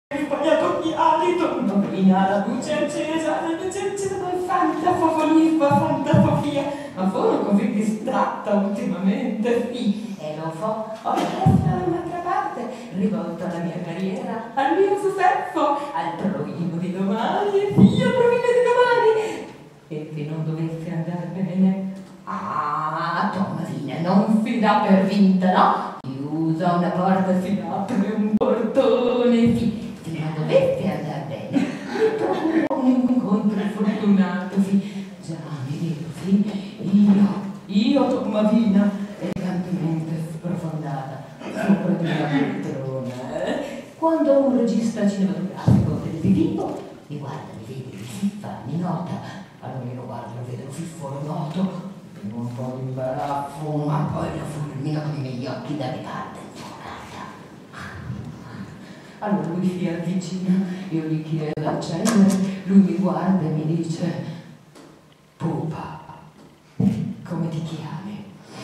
sbagliato gli ali, tornolina, la luce accesa, poi fantafofia, ma sono così distratta ultimamente, sì, e lo so, ho messo da un'altra parte, rivolto alla mia carriera, al mio successo, al provino di domani, e sì, al provino di domani, e che non dovesse andare bene, Tommasina non si dà per vinta, no? Chiusa una porta, si apre un portone, sì. Se non dovesse andare bene, mi procuro un incontro fortunato, sì. Già, mi dico, sì, io Tommasina, elegantemente sprofondata, sopra di una poltrona. Quando un regista cinematografico televisivo mi guarda, mi vede, mi fiffa, mi nota, allora io lo guardo, lo vedo fiffo, lo noto, tengo un po' di imbarazzo, ma poi lo fulmino con i miei occhi da ricarda infuocata. Allora lui si avvicina, io gli chiedo accendere, lui mi guarda e mi dice: pupa, come ti chiami?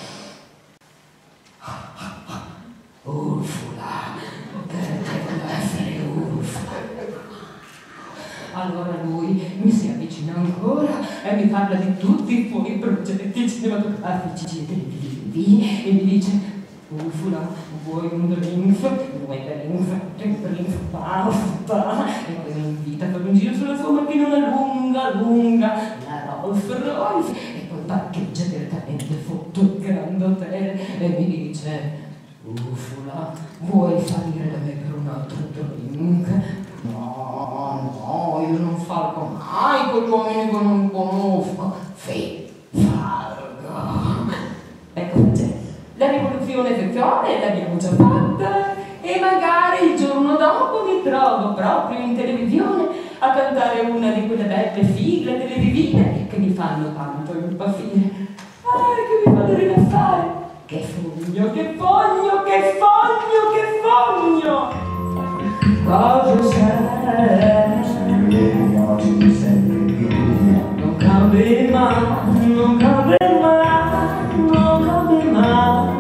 Ursula, devo essere Ursula. Allora lui mi si avvicina ancora e mi parla di tutti i suoi progetti cinematografici e televisivi e mi dice: Ursula, vuoi un drink? Vuoi un drink, basta. E poi mi invita a fare un giro sulla sua macchinona lunga, la Rolls Royce, e poi parcheggia direttamente sotto il Grand Hotel e mi dice: Ursula, vuoi salire da me per un altro drink? No, io non salgo mai con gli uomini che non conosco. Salgo. Ecco, c'è. La rivoluzione sessuale l'abbiamo già fatta e magari il giorno dopo mi trovo proprio in televisione a cantare una di quelle belle sigle televisive che mi fanno tanto impazzire. Che mi fanno rilassare. Che fogno, che fogno, che fogno, che fogno! Cosa sei? Ieri, oggi, sempre più. Non cambi mai, non cambi mai, non cambi mai,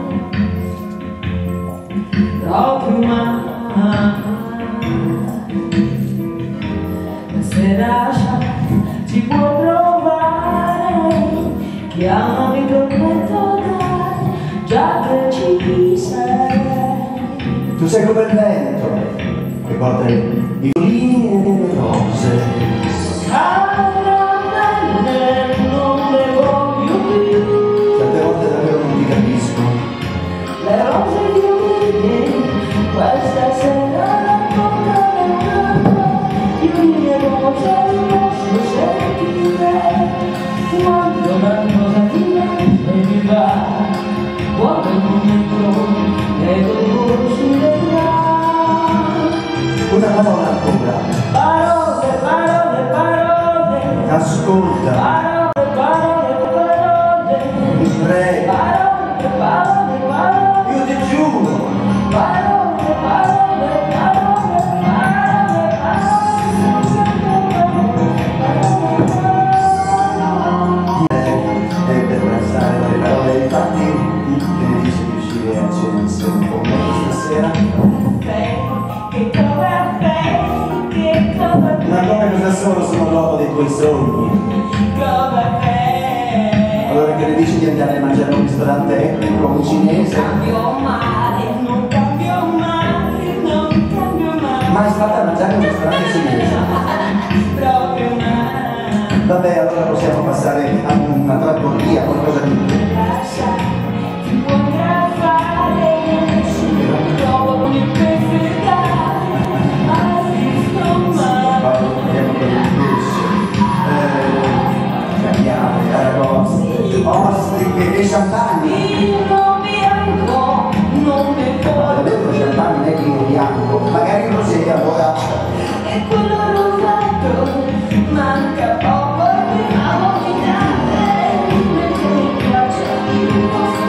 proprio mai. Se lascia ci può trovare, chiamami tormento dai, già che ci sei. Tu sei come il vento che porta i violini e le rose. Caramelle, non le voglio più. Tante volte davvero non ti capisco. Le rose e i violini, questa sera raccontano violini e rose, posso sentire quando la cosa ti mette mi va, quando il momento è dolore sulle Una parola ancora. parole, parole, parole, Ascolta. parole, parole, parole, Ti prego. parole, parole, parole, Io ti giuro. parole, parole, parole, parole, E per restare dalle parole, infatti, che ne dici di uscire a cena insieme con me stasera? Ma come cosa sono l'uomo dei tuoi sogni? Allora che ne dici di andare a mangiare a un ristorante etnico, un cinese? Non cambio mai, non cambio mai. Mai stata a mangiare a un ristorante cinese? Proprio mai. Vabbè, allora possiamo passare a una trattoria, qualcosa di... Ti potrà fare, trovo con il pesce dai, Parliamo per il pesce, caviale, aragoste, ostriche e champagne. vino bianco, non ne Ho può. detto champagne, non è vino bianco, magari rosé, allora... E quello rosato, manca poco, mi fa vomitare, mentre mi piace il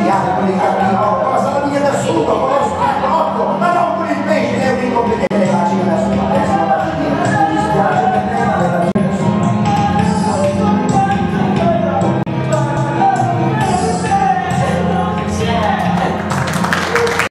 angoli